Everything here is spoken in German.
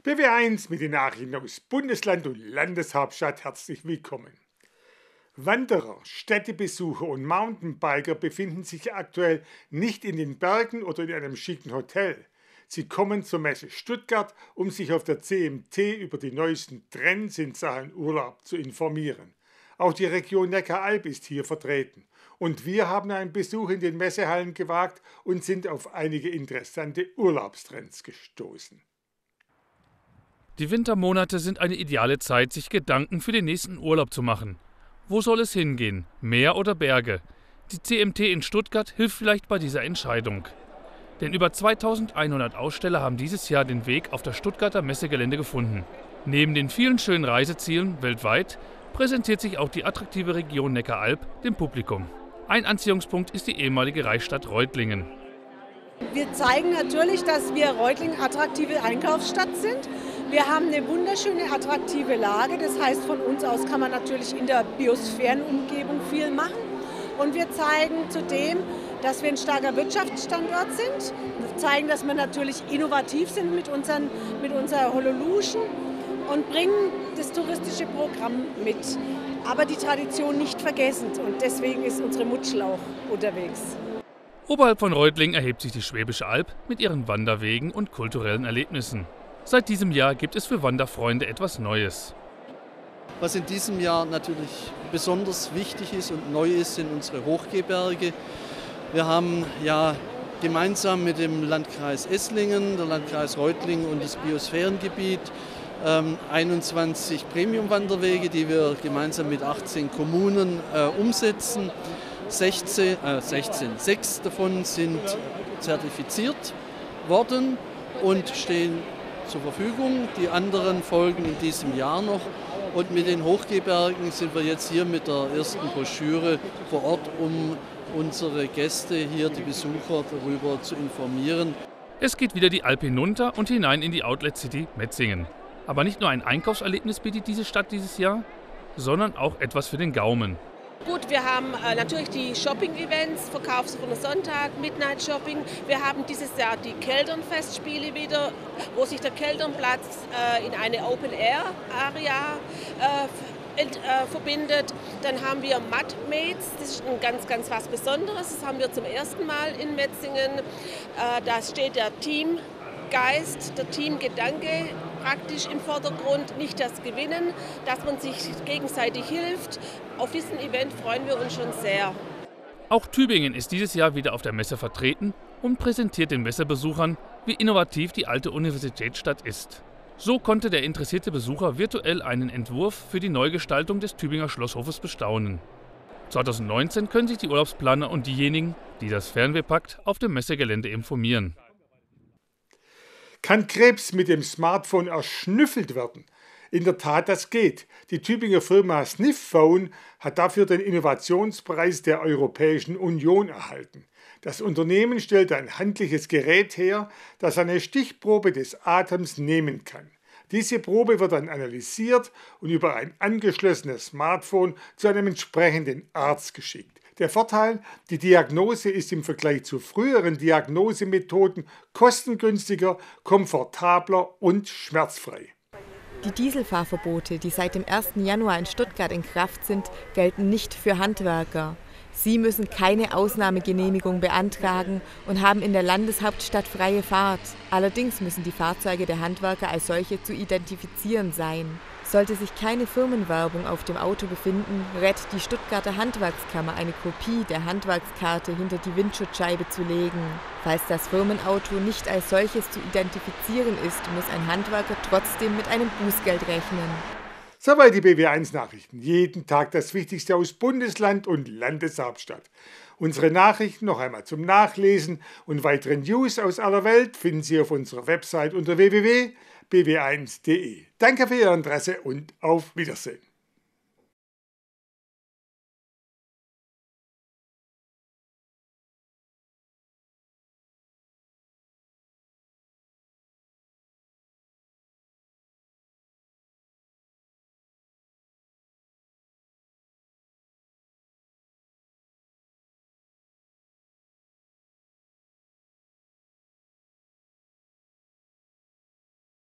BW1 mit den Nachrichten aus Bundesland und Landeshauptstadt herzlich willkommen. Wanderer, Städtebesucher und Mountainbiker befinden sich aktuell nicht in den Bergen oder in einem schicken Hotel. Sie kommen zur Messe Stuttgart, um sich auf der CMT über die neuesten Trends in Sachen Urlaub zu informieren. Auch die Region Neckaralb ist hier vertreten. Und wir haben einen Besuch in den Messehallen gewagt und sind auf einige interessante Urlaubstrends gestoßen. Die Wintermonate sind eine ideale Zeit, sich Gedanken für den nächsten Urlaub zu machen. Wo soll es hingehen? Meer oder Berge? Die CMT in Stuttgart hilft vielleicht bei dieser Entscheidung. Denn über 2100 Aussteller haben dieses Jahr den Weg auf das Stuttgarter Messegelände gefunden. Neben den vielen schönen Reisezielen weltweit präsentiert sich auch die attraktive Region Neckaralb dem Publikum. Ein Anziehungspunkt ist die ehemalige Reichsstadt Reutlingen. Wir zeigen natürlich, dass wir Reutlingen attraktive Einkaufsstadt sind. Wir haben eine wunderschöne, attraktive Lage. Das heißt, von uns aus kann man natürlich in der Biosphärenumgebung viel machen. Und wir zeigen zudem, dass wir ein starker Wirtschaftsstandort sind. Wir zeigen, dass wir natürlich innovativ sind mit unserer Hololution und bringen das touristische Programm mit. Aber die Tradition nicht vergessen. Und deswegen ist unsere Mutschel auch unterwegs. Oberhalb von Reutlingen erhebt sich die Schwäbische Alb mit ihren Wanderwegen und kulturellen Erlebnissen. Seit diesem Jahr gibt es für Wanderfreunde etwas Neues. Was in diesem Jahr natürlich besonders wichtig ist und neu ist, sind unsere Hochgehberge. Wir haben ja gemeinsam mit dem Landkreis Esslingen, der Landkreis Reutlingen und das Biosphärengebiet 21 Premium-Wanderwege, die wir gemeinsam mit 18 Kommunen umsetzen. 6 davon sind zertifiziert worden und stehen zur Verfügung. Die anderen folgen in diesem Jahr noch. Und mit den Hochgehbergen sind wir jetzt hier mit der ersten Broschüre vor Ort, um unsere Gäste hier, die Besucher, darüber zu informieren. Es geht wieder die Alp hinunter und hinein in die Outlet City Metzingen. Aber nicht nur ein Einkaufserlebnis bietet diese Stadt dieses Jahr, sondern auch etwas für den Gaumen. Gut, wir haben natürlich die Shopping-Events, Verkaufsoffener Sonntag, Midnight Shopping. Wir haben dieses Jahr die Keltern-Festspiele wieder, wo sich der Kelternplatz in eine Open-Air-Area verbindet. Dann haben wir Mud Mates, das ist ein ganz was Besonderes. Das haben wir zum ersten Mal in Metzingen. Da steht der Teamgeist, der Teamgedanke praktisch im Vordergrund, nicht das Gewinnen, dass man sich gegenseitig hilft. Auf diesen Event freuen wir uns schon sehr. Auch Tübingen ist dieses Jahr wieder auf der Messe vertreten und präsentiert den Messebesuchern, wie innovativ die alte Universitätsstadt ist. So konnte der interessierte Besucher virtuell einen Entwurf für die Neugestaltung des Tübinger Schlosshofes bestaunen. 2019 können sich die Urlaubsplaner und diejenigen, die das Fernweh packt, auf dem Messegelände informieren. Kann Krebs mit dem Smartphone erschnüffelt werden? In der Tat, das geht. Die Tübinger Firma Sniffphone hat dafür den Innovationspreis der Europäischen Union erhalten. Das Unternehmen stellt ein handliches Gerät her, das eine Stichprobe des Atems nehmen kann. Diese Probe wird dann analysiert und über ein angeschlossenes Smartphone zu einem entsprechenden Arzt geschickt. Der Vorteil, die Diagnose ist im Vergleich zu früheren Diagnosemethoden kostengünstiger, komfortabler und schmerzfrei. Die Dieselfahrverbote, die seit dem 1. Januar in Stuttgart in Kraft sind, gelten nicht für Handwerker. Sie müssen keine Ausnahmegenehmigung beantragen und haben in der Landeshauptstadt freie Fahrt. Allerdings müssen die Fahrzeuge der Handwerker als solche zu identifizieren sein. Sollte sich keine Firmenwerbung auf dem Auto befinden, rät die Stuttgarter Handwerkskammer eine Kopie der Handwerkskarte hinter die Windschutzscheibe zu legen. Falls das Firmenauto nicht als solches zu identifizieren ist, muss ein Handwerker trotzdem mit einem Bußgeld rechnen. Soweit die BW1-Nachrichten. Jeden Tag das Wichtigste aus Bundesland und Landeshauptstadt. Unsere Nachrichten noch einmal zum Nachlesen und weitere News aus aller Welt finden Sie auf unserer Website unter www.bw1.de. Danke für Ihr Interesse und auf Wiedersehen.